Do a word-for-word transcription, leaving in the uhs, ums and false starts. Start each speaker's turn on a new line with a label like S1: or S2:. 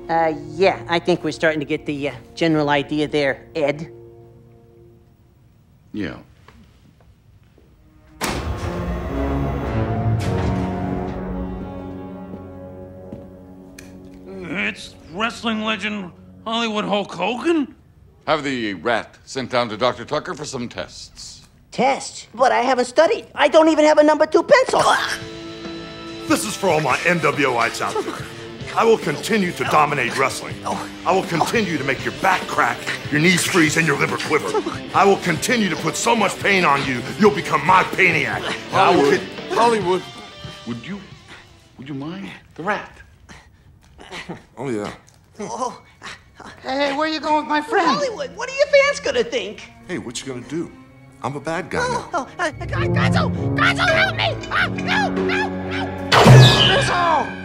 S1: Uh, yeah, I think we're starting to get the uh, general idea there, Ed.
S2: Yeah.
S3: It's wrestling legend Hollywood Hulk Hogan?
S2: Have the rat sent down to Doctor Tucker for some tests.
S1: Tests? But I haven't studied. I don't even have a number two pencil.
S4: This is for all my N W O ites out there. I will continue to dominate wrestling. I will continue to make your back crack, your knees freeze, and your liver quiver. I will continue to put so much pain on you, you'll become my Painiac.
S2: Hollywood, Hollywood, would you, would you mind the rat?
S4: Oh, yeah.
S1: Oh,
S2: Hey, where you going with my friend?
S1: Hollywood, what are your fans gonna think?
S4: Hey, what you gonna do? I'm a bad guy now.
S1: Oh, uh, Gonzo! Gonzo, help me! Ah, no, no, no!
S2: Missile!